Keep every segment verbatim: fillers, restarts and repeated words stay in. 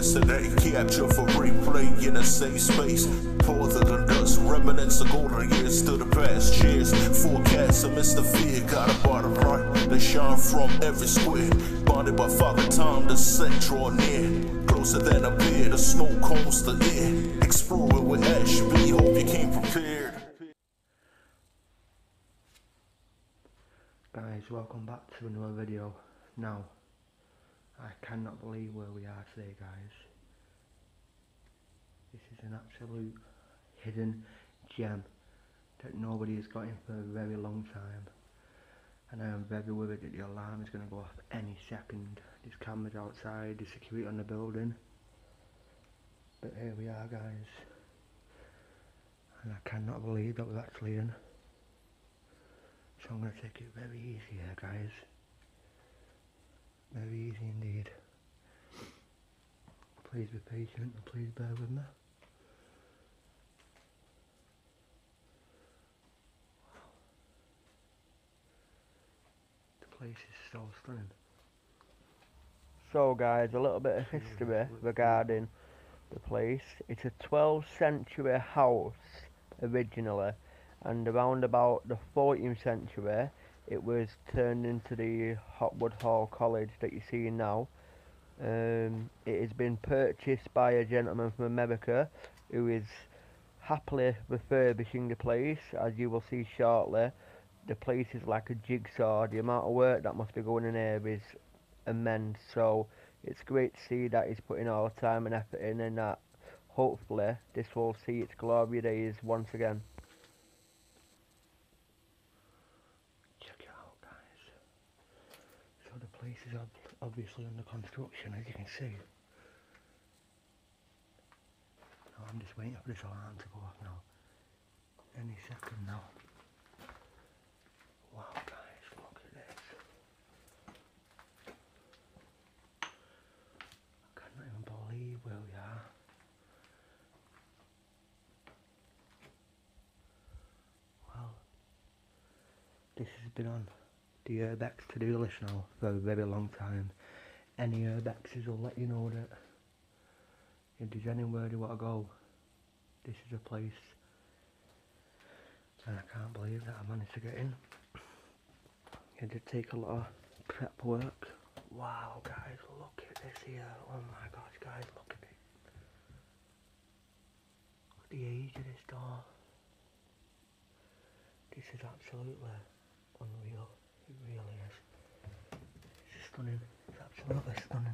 place today, capture for replay in a safe space. Pause it and dust, remnants of golden years to the past years. Forecast of Mister Fear, got a bottom right. They shine from every square, bonded by Father Time, the set draw near. Closer than a beer, the smoke combs the air. Exploring with Ash B, hope you came prepared. Guys, welcome back to another video. Now, I cannot believe where we are today, guys. This is an absolute hidden gem that nobody has got in for a very long time, and I am very worried that the alarm is going to go off any second. There's cameras outside, there's security on the building, but here we are, guys, and I cannot believe that we're actually in. So I'm going to take it very easy here, guys. Very easy indeed. Please be patient and please bear with me. Wow. The place is so stunning. So guys, a little bit of history regarding the place. It's a twelfth century house originally, and around about the fourteenth century it was turned into the Hopwood Hall College that you see now. Um, it has been purchased by a gentleman from America who is happily refurbishing the place, as you will see shortly. The place is like a jigsaw. The amount of work that must be going in here is immense, so it's great to see that he's putting all the time and effort in, and that hopefully this will see its glory days once again. So the place is ob obviously under construction, as you can see. Now I'm just waiting for this alarm to go off now. Any second now. Wow, guys, look at this. I cannot even believe where we are. Well, this has been on the urbex to-do list now for a very long time. Any urbexes will let you know that if there's anywhere you want to go, this is a place. And I can't believe that I managed to get in. It did take a lot of prep work. Wow, guys, look at this here. Oh my gosh, guys, look at it. Look at the age of this door. This is absolutely unreal. It really is. It's stunning. It's absolutely stunning.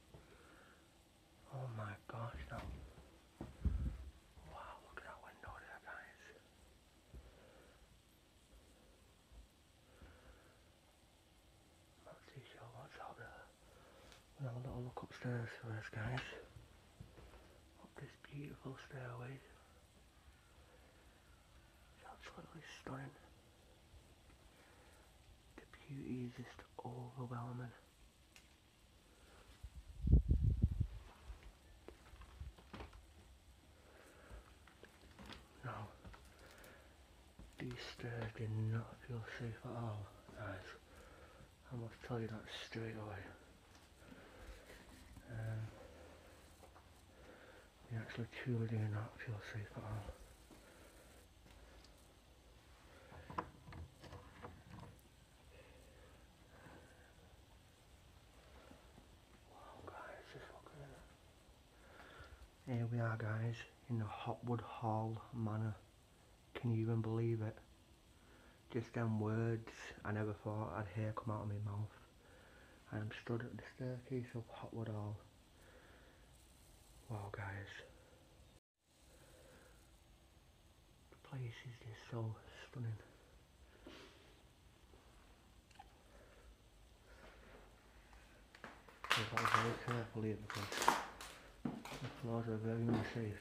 Oh my gosh, now. Wow, look at that window there, guys. I'm not too sure what's out there. We'll have a little look upstairs first, guys. Up this beautiful stairway. It's absolutely stunning. Beauty is just overwhelming. Now, these stairs did not feel safe at all, guys. I must tell you that straight away. Um, they actually truly do not feel safe at all. Here we are, guys, in the Hopwood Hall Manor. Can you even believe it? Just them words, I never thought I'd hear come out of my mouth. I am stood at the staircase of Hopwood Hall. Wow, guys. The place is just so stunning. I've got to be very careful here because the floors are very unsafe.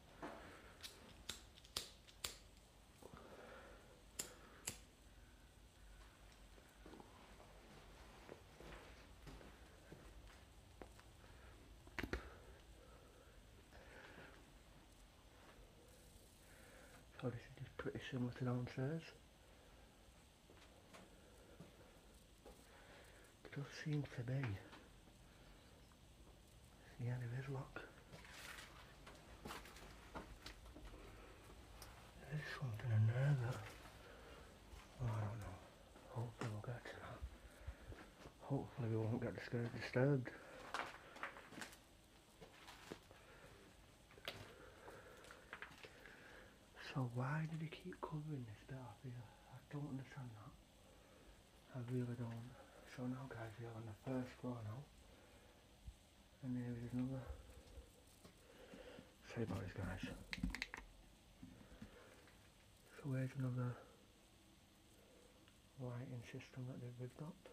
So this is just pretty similar to downstairs. It does seem to be. Yeah, there is, look. There's something in there that, oh, I don't know. Hopefully we'll get to that. Hopefully we won't get disturbed. disturbed. So why did he keep covering this bit off here? I don't understand that. I really don't. So now guys, we are on the first floor now. And there is another. Sorry about this guys. So where's another lighting system that they've rigged up?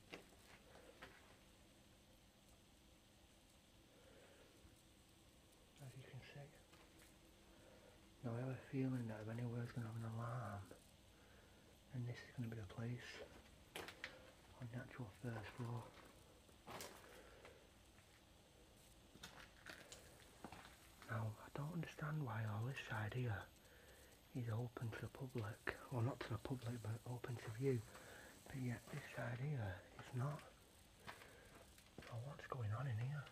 As you can see. Now I have a feeling that if anywhere's going to have an alarm, then this is going to be the place on the actual first floor. Now I don't understand why all this side here is open to the public, well not to the public but open to view, but yet this side here is not. Now what's going on in here?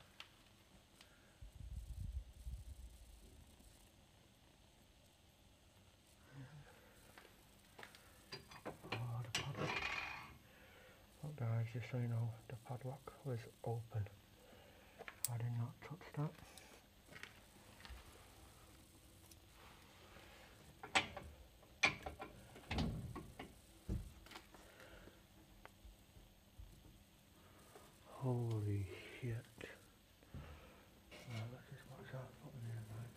Oh, the padlock. Look guys, just so you know, the padlock was open. I did not touch that. Holy shit. Right, let's just watch out for the name, right?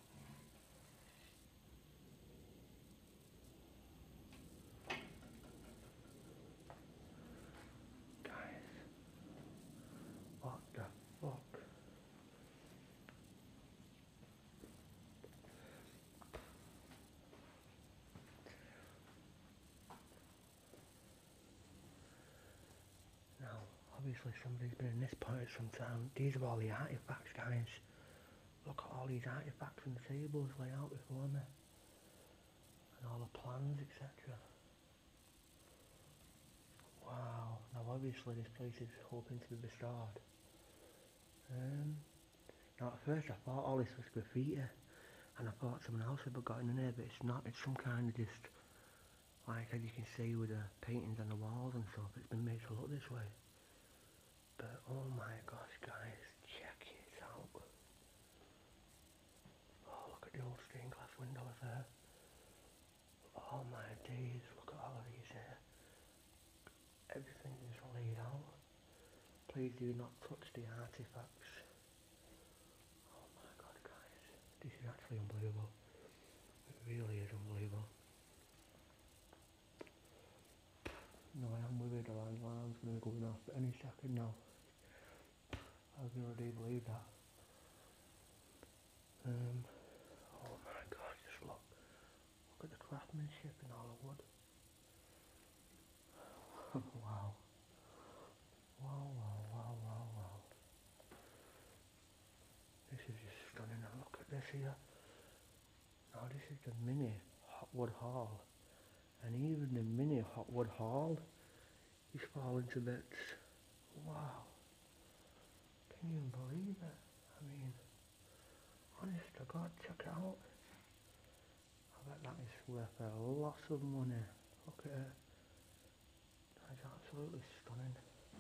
Guys, what the fuck? Now, obviously somebody's been in this part at some time. These are all the artifacts, guys. Look at all these artifacts and the tables laid out before me. And all the plans, et cetera. Wow. Now obviously this place is hoping to be restored. Um, now at first I thought all this was graffiti. And I thought someone else had gotten in there, but it's not. It's some kind of just, like as you can see with the paintings on the walls and stuff, it's been made to look this way. But oh my gosh guys, check it out. Oh, look at the old stained glass windows there. Oh my days, look at all of these here. Everything is laid out. Please do not touch the artifacts. Oh my god guys, this is actually unbelievable. It really is unbelievable. No, I am worried the alarm's going to be going off any second now. I really do believe that. Um, oh my god, just look. Look at the craftsmanship in all the wood. Wow. Wow, wow, wow, wow, wow. This is just stunning. Now look at this here. Now this is the mini Hopwood Hall. And even the mini Hopwood Hall is falling to bits. Wow. Can you even believe it? I mean, honest to God, check it out. I bet that is worth a lot of money. Look at it. That's absolutely stunning.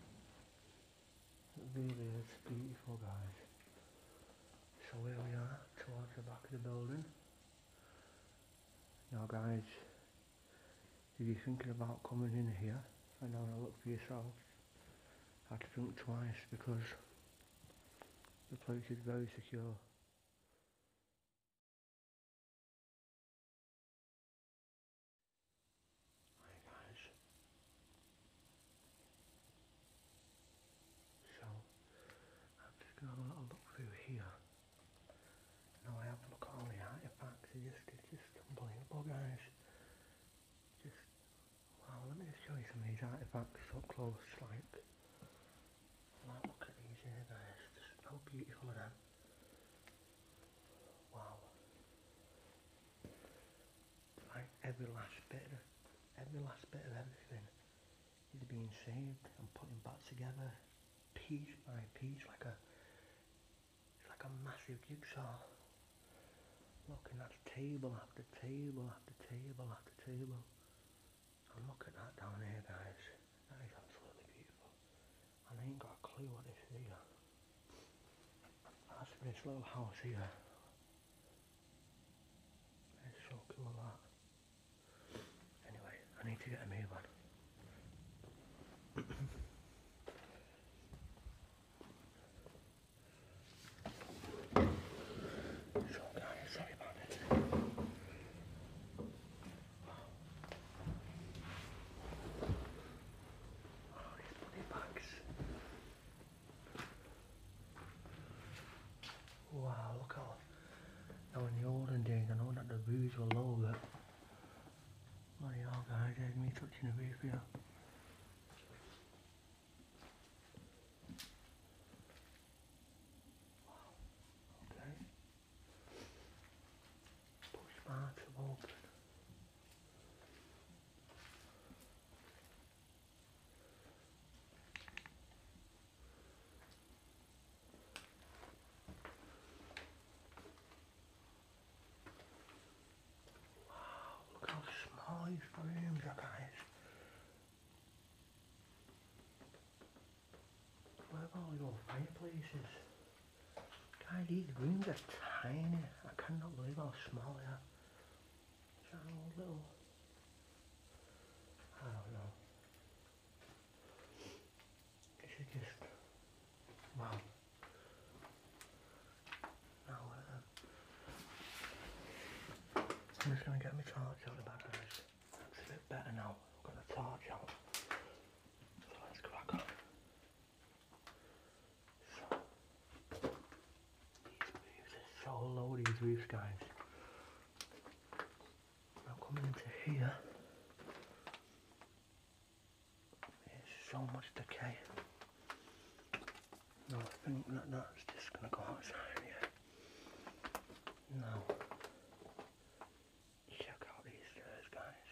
It really is beautiful, guys. So here we are, towards the back of the building. Now guys, if you're thinking about coming in here and having a look for yourself, I have to think twice because the place is very secure. Hi guys. So, I'm just going to have a little look through here. Now I have to look at all the artifacts, it's just, it's just unbelievable guys. Just, wow, let me just show you some of these artifacts up close, like, like look at these here guys, just how beautiful are them. Wow. Like every last bit of, every last bit of everything is being saved and putting back together, piece by piece, like a, like a massive jigsaw. Looking at table after table after table after table. And look at that down here, guys. That is absolutely beautiful. And I ain't got a clue what this is here. That's this little house here. It's so cool that. Anyway, I need to get a move on. So guys, sorry about this. Oh, these bloody bags. Wow, look how... Now in the olden days, I know that the roofs were low, but... Bloody hell guys, there's me touching the roof here. Open. Wow, look how small these rooms are, guys. What about all your fireplaces? Guys, these rooms are tiny. I cannot believe how small they are. Is that a little... I don't know. This is just... Wow. Now, uh, I'm just going to get my torch out the back, guys. That's a bit better now. I've got the torch out. So let's crack on. So, these roofs are so low, these roofs, guys. Now coming into here, there's so much decay. No, I think that that's just going to go outside here. Now, check out these stairs, guys.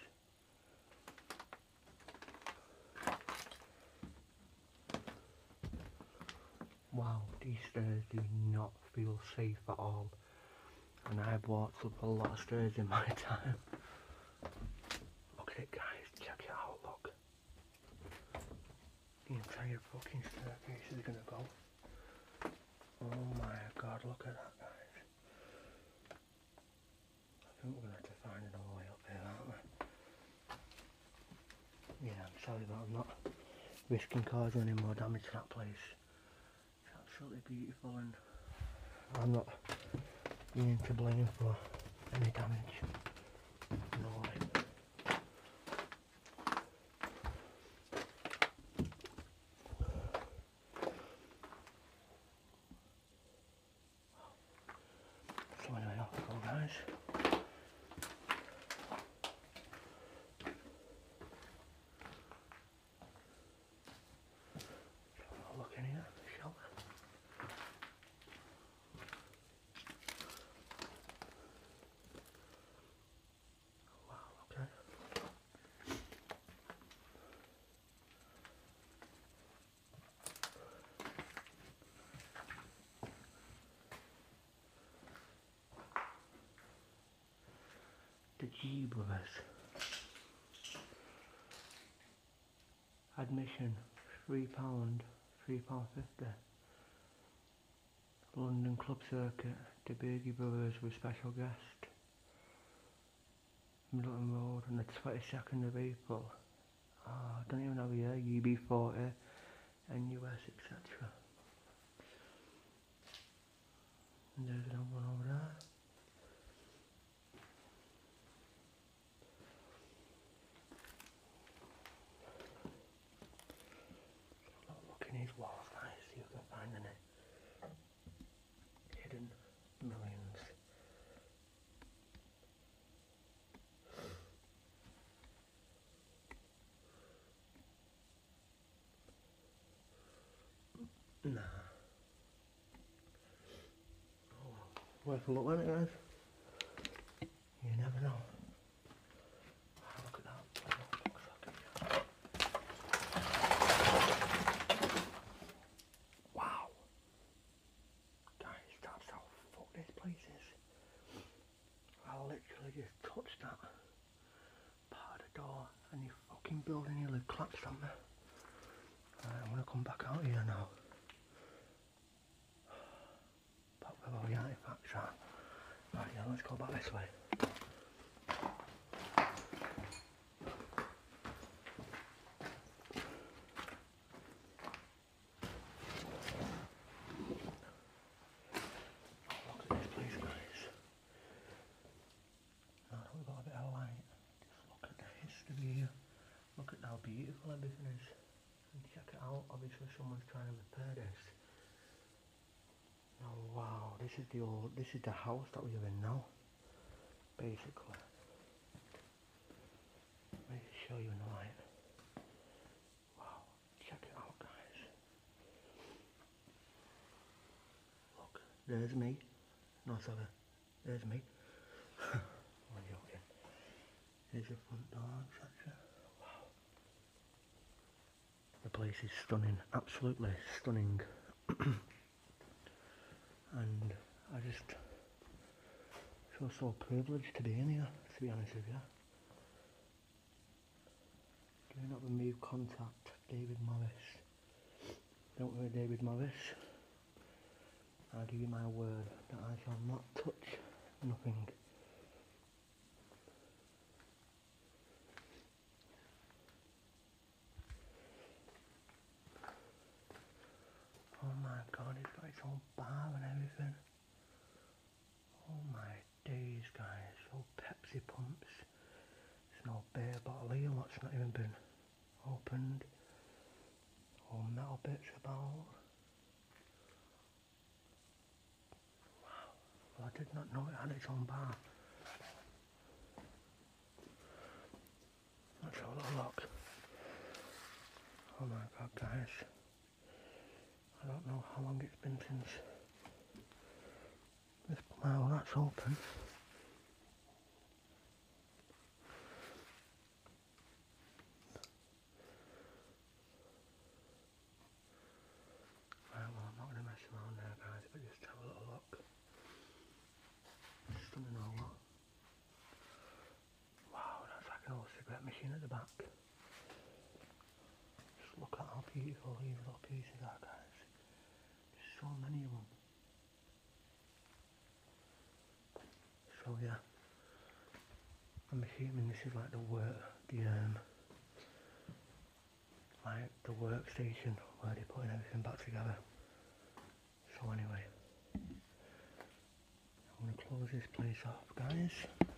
Wow, these stairs do not feel safe at all. And I've walked up a lot of stairs in my time. Look at it, guys, check it out, look. The entire fucking staircase is going to go. Oh my god, look at that, guys. I think we're going to have to find another way up here, aren't we? Yeah, I'm sorry but I'm not risking causing any more damage to that place. It's absolutely beautiful and I'm not being to blame for any damage. No way. So anyway, off we go, guys. I'll look in here, shall we? Wow, okay. The G Brothers. Admission three pound, three pound fifty. London Club Circuit, the Bergie Brothers with special guest. Middleton Road on the twenty-second of April. Oh, I don't even have a year, U B forty, N U S, et cetera. And there's another one over there. Look in these walls, guys, see if you can find any hidden millions. Nah. Oh, worth a look, isn't it, guys? You never know. Oh, look at that. Wow. Guys, that's touch that part of the door and your fucking building nearly collapsed on me. Right, I'm gonna come back out here now. Back where all the artifacts are. Right, yeah, let's go back this way. Beautiful everything is, and check it out. Obviously someone's trying to repair this. Oh wow, this is the old this is the house that we are in now, basically. Let me show you in the light. Wow, check it out guys. Look, there's me. No sorry, there's me. I'm joking. Here's the front door, et cetera. The place is stunning, absolutely stunning. And I just feel so privileged to be in here, to be honest with you. Do not remove contact, David Morris. Don't worry, David Morris. I'll give you my word that I shall not touch nothing. Oh my god, it's got its own bar and everything. Oh my days guys, old Pepsi pumps. There's no beer bottle here, what's not even been opened. All metal bits about. Wow, well I did not know it had its own bar. Let's have a little look. Oh my god guys. I don't know how long it's been since this, well that's open. Right, well I'm not going to mess around there guys, but just have a little look. Stunning or what? Wow, that's like an old cigarette machine at the back. Just look at how beautiful these little pieces are guys. So many of them. So yeah, I'm assuming this is like the work, the um, like the workstation where they're putting everything back together. So anyway, I'm gonna close this place off, guys.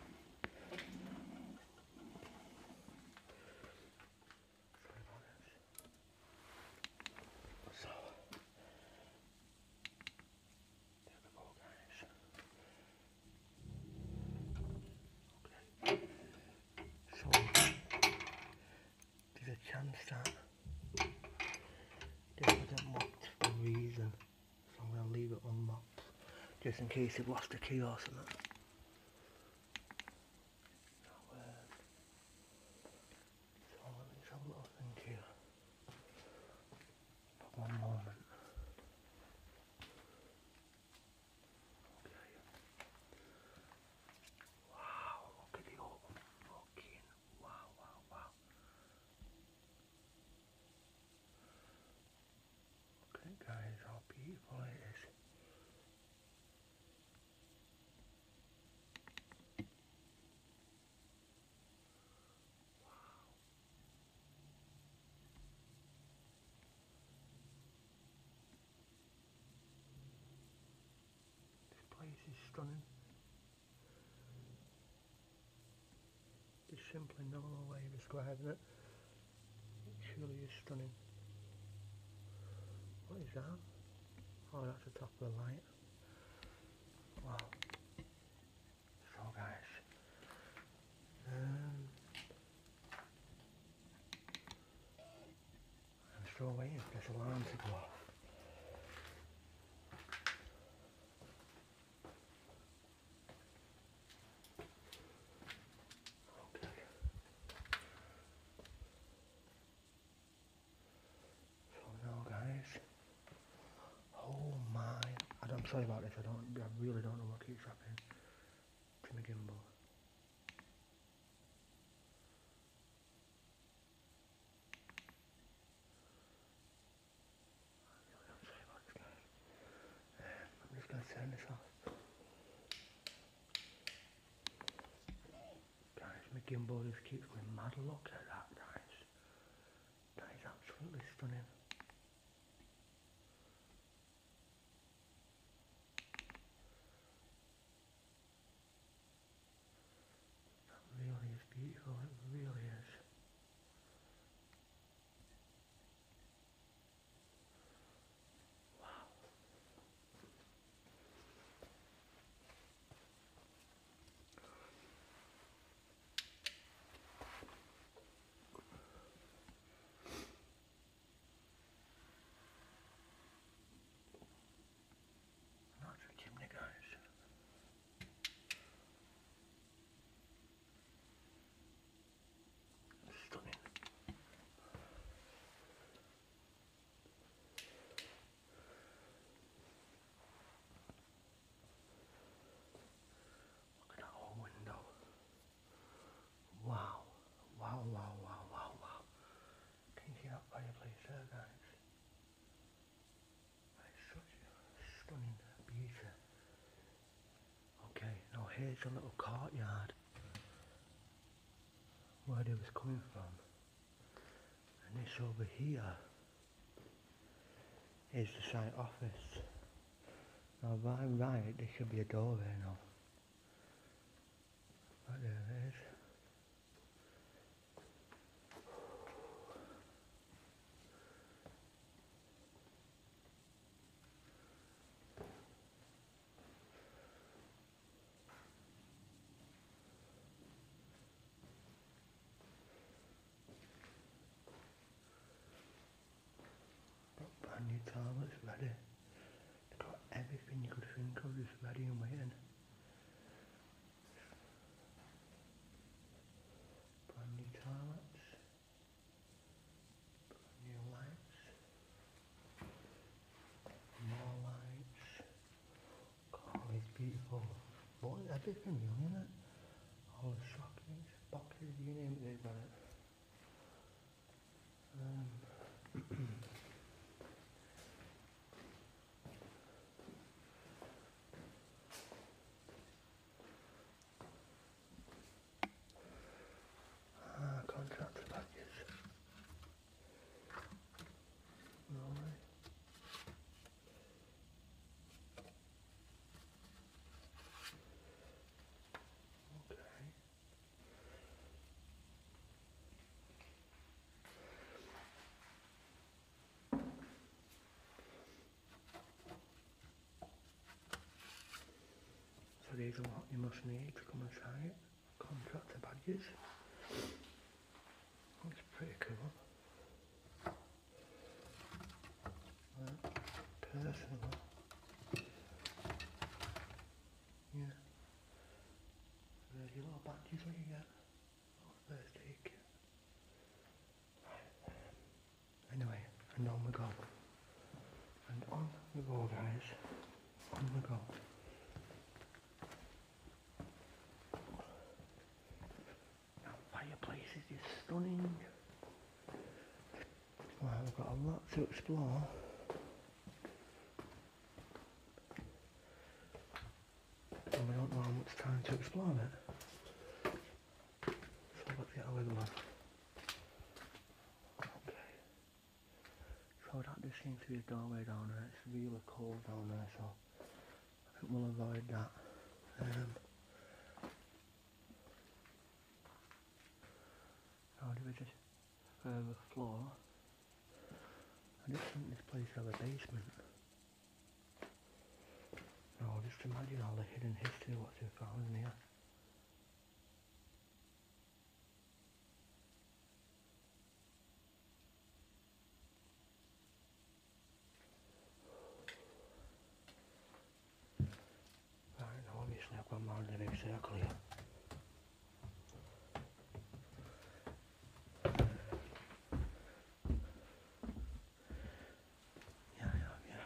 Sorry about this. So. There's a chance that this isn't locked for a reason, so I'm going to leave it unlocked just in case you've lost a key or something. So, uh, so let me just have a little think here for one moment. Okay. Wow, look at the open fucking wow, wow, wow. Okay guys, how beautiful it is. Wow. This place is stunning. There's simply no other way of describing it. It truly is stunning. What is that? Oh, that's the top of the light. Wow. So guys, um, I'm still waiting for this alarm to go off. Okay. So now guys, oh my, I'm sorry about this, I don't, I really don't know what keeps happening to my gimbal. gimbal just keeps going mad. Look at that, guys. That is absolutely stunning. That really is beautiful, it really is. Wow, wow, wow, wow, wow, wow. Can you see that fireplace there, guys? That is such a stunning beauty. Okay, now here's a little courtyard where they was coming from. And this over here is the site office. Now by right, there should be a door there now. Right there it is. Brand new toilets ready. They've got everything you could think of just ready and waiting. Brand new toilets. Brand new lights. More lights. God, all these beautiful. What, everything really, isn't it? All the sockets, boxes, you name it, they've got it. Um, ah, contractor badges. Right. Okay. So these are what you must need to come and site. Contractor badges. That's pretty cool. Right. Personal. Yeah. There's your little badges what you get. Oh, first aid kit. Right. Anyway, and on we go. And on we go, guys. On we go. That fireplace is just stunning. Well, we've got a lot to explore. And we don't know how much time to explore it. So let's get a wiggle on. Okay. So that just seems to be a doorway down there. It's really cold down there, so I think we'll avoid that. Um, now there is a further floor. I just think this place has a basement. No, just imagine all the hidden history what's been found in here. Right, now obviously I've gone round the big circle here. Yeah, yeah, yeah.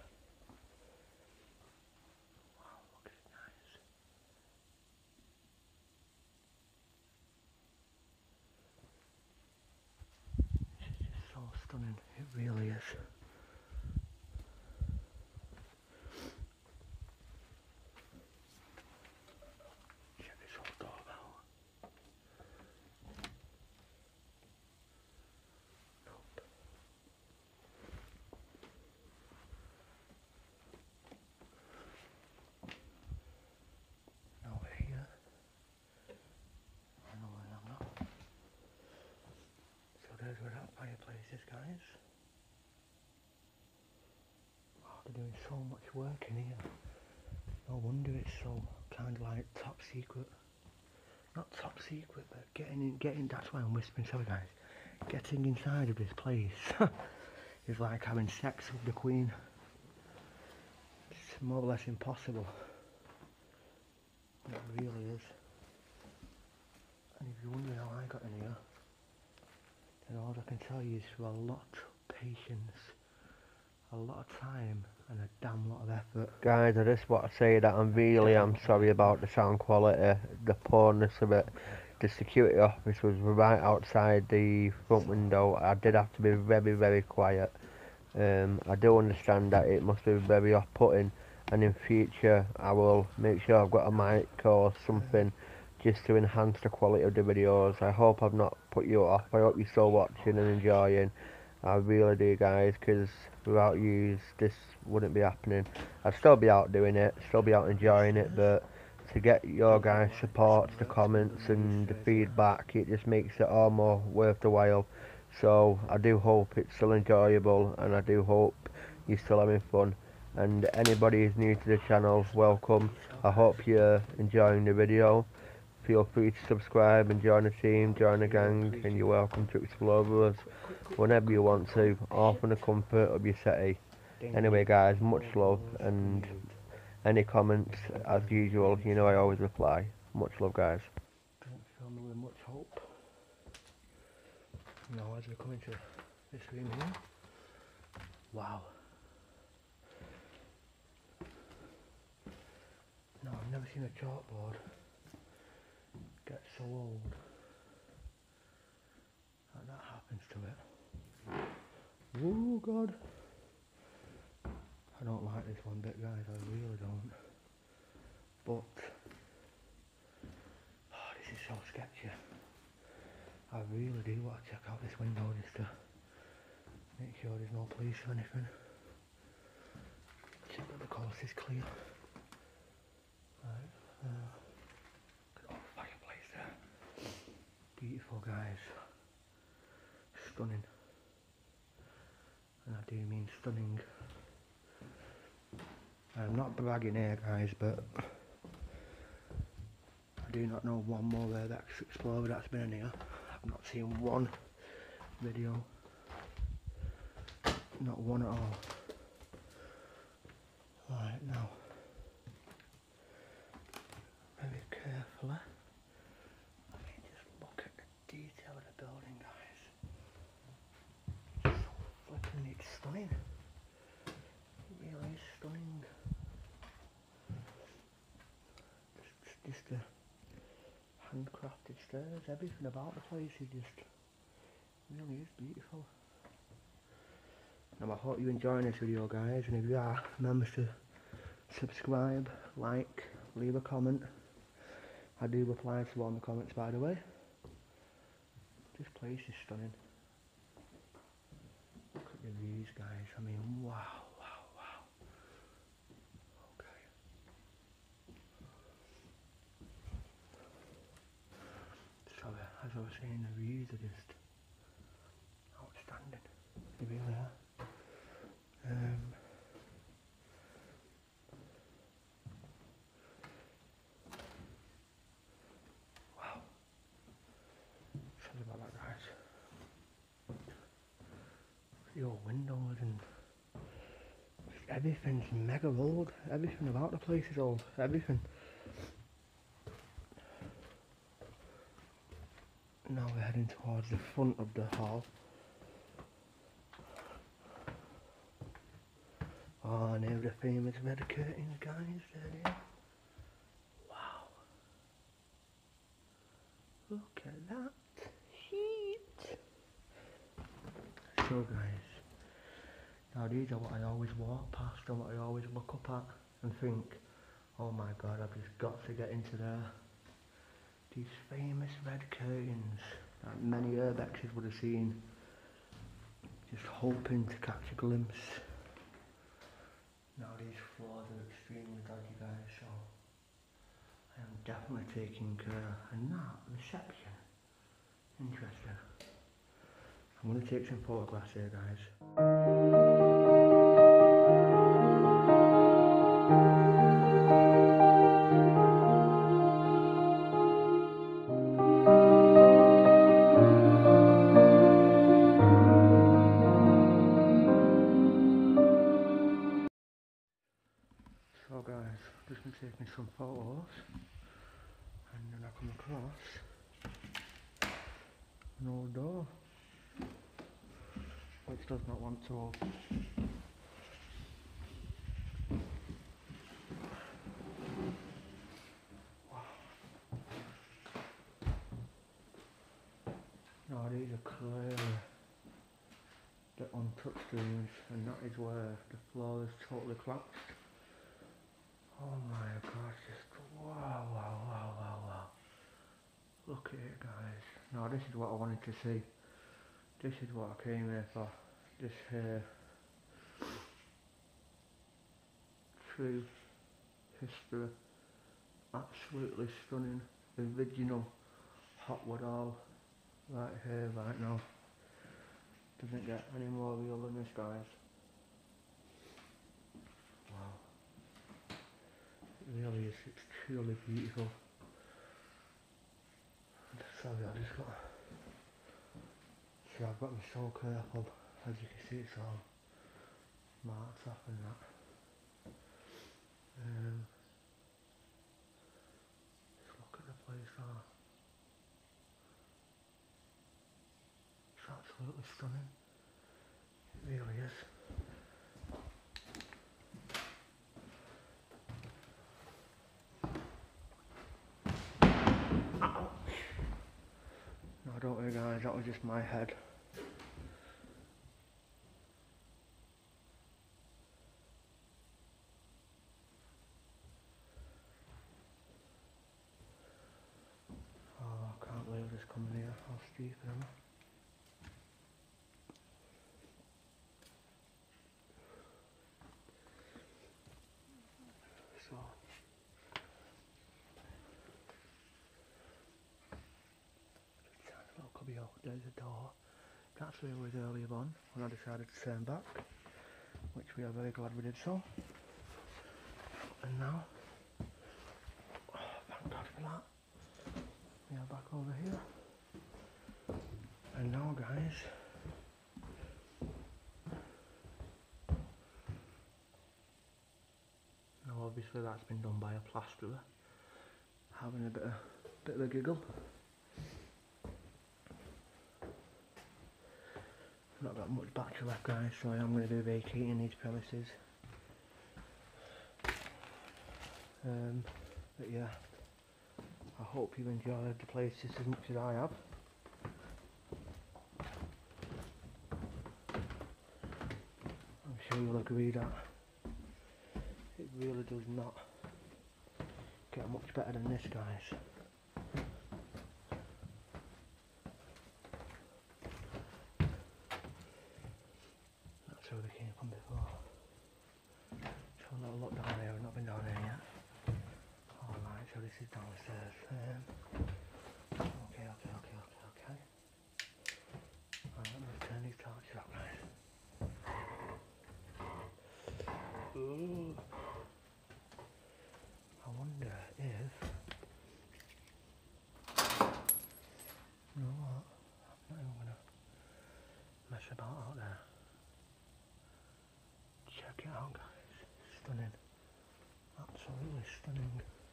Wow, look at it, guys. This is just so stunning, it really is. Check this whole door out. so much work in here. No wonder it's so kind of like top secret. Not top secret, but getting in, getting, that's why I'm whispering, sorry guys. Getting inside of this place is like having sex with the Queen. It's more or less impossible. It really is. And if you're wondering how I got in here, then all I can tell you is through a lot of patience, a lot of time, and a damn lot of effort. Guys, I just want to say that I'm really am sorry about the sound quality, the poorness of it. The security office was right outside the front window. I did have to be very, very quiet. Um, I do understand that it must be very off-putting, and in future I will make sure I've got a mic or something just to enhance the quality of the videos. I hope I've not put you off. I hope you're still watching and enjoying. I really do, guys, because without you this wouldn't be happening. I'd still be out doing it, still be out enjoying it, but to get your guys' support, the comments and the feedback, it just makes it all more worth the while. So I do hope it's still enjoyable, and I do hope you're still having fun. And anybody who's new to the channel, welcome. I hope you're enjoying the video. Feel free to subscribe and join the team, join the gang, and you're welcome to explore with us whenever you want to, all from the comfort of your city. Anyway guys, much love, and any comments, as usual, you know I always reply. Much love, guys. Don't fill me with much hope. Now as we come into this room here, wow. No, I've never seen a chalkboard get so old that that happens to it. Oh God. I don't like this one bit, guys, I really don't. But, oh, this is so sketchy. I really do want to check out this window just to make sure there's no police or anything. Check that the coast is clear. Right, uh, look at the fireplace there. Beautiful, guys. Stunning. And I do mean stunning. I'm not bragging here, guys, but I do not know one more Urbex Explorer that's been in here. I've not seen one video, not one at all. Right, now, very carefully, I mean, just look at the detail of the building, guys. It's so flipping, it's stunning. It really is stunning. Just the handcrafted stairs, everything about the place is just really is beautiful. Now I hope you're enjoying this video, guys, and if you are, remember to subscribe, like, leave a comment. I do reply to all the comments, by the way. This place is stunning. Look at the views, guys. I mean, wow. As I was saying, the views are just outstanding. They really are. Um, wow. Sorry about that, guys. The old windows and everything's mega old. Everything about the place is old. Everything. Now we're heading towards the front of the hall. Oh, and here are the famous red curtains, guys. There they are. Wow. Look at that heat. So, guys, now these are what I always walk past and what I always look up at and think, oh my God, I've just got to get into there. These famous red curtains that many Urbexes would have seen, just hoping to catch a glimpse. Now these floors are extremely dodgy, guys, so I am definitely taking care. And that reception, interesting. I'm going to take some photographs here, guys. me some photos, and then I come across an old door which does not want to open. Wow. Now these are clearly the untouched rooms, and that is where the floor is totally collapsed. Oh my gosh, just wow, wow, wow, wow, wow. Look at it, guys. Now this is what I wanted to see. This is what I came here for. This here. Uh, true history. Absolutely stunning. Original Hopwood Hall. Right here, right now. Doesn't get any more real than this, guys. Wow. It really is, it's truly beautiful. Sorry, I just got... See, I've got to be so careful. As you can see, it's all marked off and that. Um, just look at the place there. It's absolutely stunning. It really is. No, don't worry guys, that was just my head. Oh, I can't believe this coming here, how stupid am I? So, tiny little cubbyhole, there's a door. That's where we was earlier on when I decided to turn back, which we are very glad we did so. And now, oh, thank God for that, we are back over here. And now guys, now obviously that's been done by a plasterer, having a bit of, bit of a giggle. Not got much battery left guys, so I am going to be vacating these premises. Um, but yeah, I hope you enjoyed the place just as much as I have. I'm sure you'll agree that it really does not get much better than this guys. That's where we came from before. So a little look down here, I've not been down here yet. Alright, so this is downstairs. Um, okay, okay, okay, okay, okay. Alright, let me turn these torches up guys. Ooh. I wonder if... You know what? I'm not even gonna mess about out there. Check it out guys. Stunning. Absolutely stunning.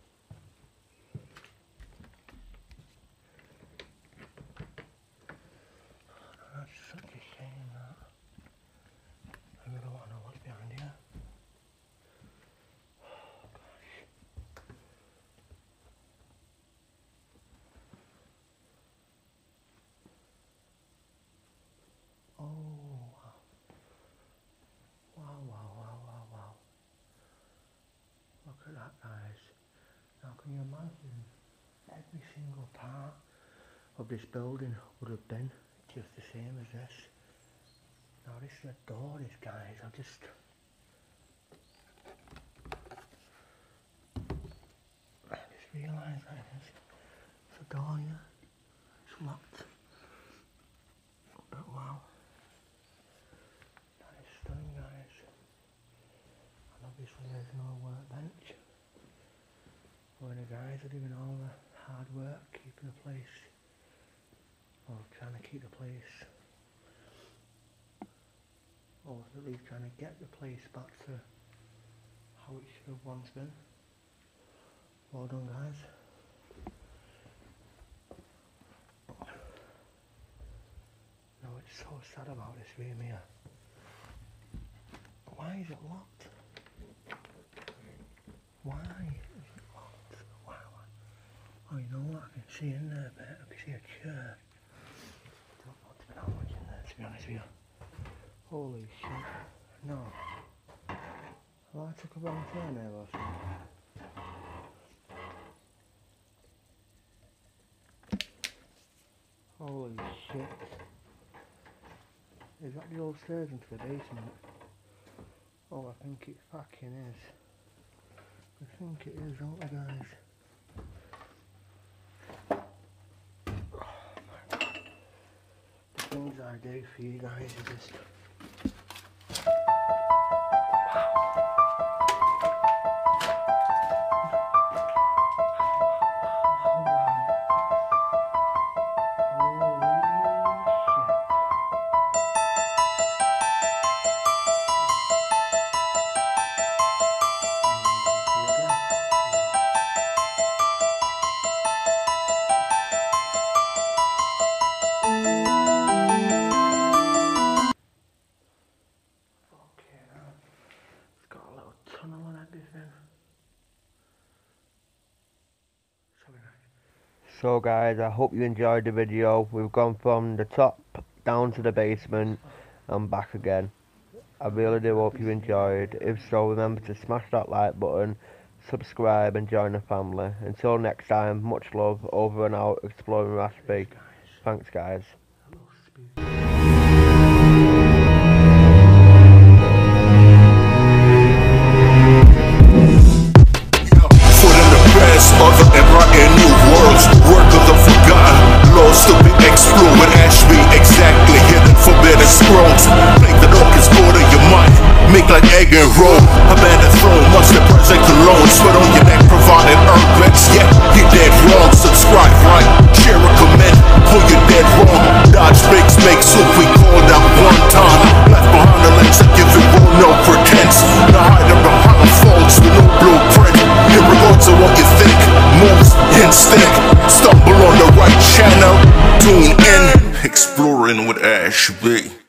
That's such a shame that. I really want to know what's behind here. Oh gosh. Oh wow. Wow, wow, wow, wow, wow. Look at that guys. Now can you imagine every single part of this building would have been just the same as this. Now this is a door this guys, I just I just realised that it is. It's a door here. It's locked. But wow. That is stunning guys. And obviously there's no workbench where the guys are doing all the hard work keeping the place, or trying to keep the place, or at least trying to get the place back to how it should have once been. Well done, guys. No, it's so sad about this room here. Why is it locked? Why is it locked? Why? Oh, you know what? I can see in there a bit. I can see a chair. I don't want to be that much in there, to be honest with you. Holy shit. No. Have I took a wrong turn there or something? Holy shit. Is that the old stairs into the basement? Oh, I think it fucking is. I think it is, don't I, guys? Oh my god. The things I do for you guys are just... So guys, I hope you enjoyed the video. We've gone from the top down to the basement and back again. I really do hope you enjoyed. If so, remember to smash that like button, subscribe and join the family. Until next time, much love, over and out, exploring Rashby. Thanks guys. Other era in new worlds, work of the forgotten, lost to be explored with Ashby, exactly hidden forbidden scrolls. Make the darkest border your mind, make like egg and roll. Abandoned throne, once the present cologne, sweat on your neck, providing earthquakes. Yeah, you're dead wrong. Subscribe, right, share and comment. Pull your dead wrong. Dodge breaks, make soup. We called out one time. Left behind the legs, I give it roll, no pretense. Now hiding behind folks with no blueprint. In regards to what you think, moves instinct. Stumble on the right channel, tune in, exploring with Ashby.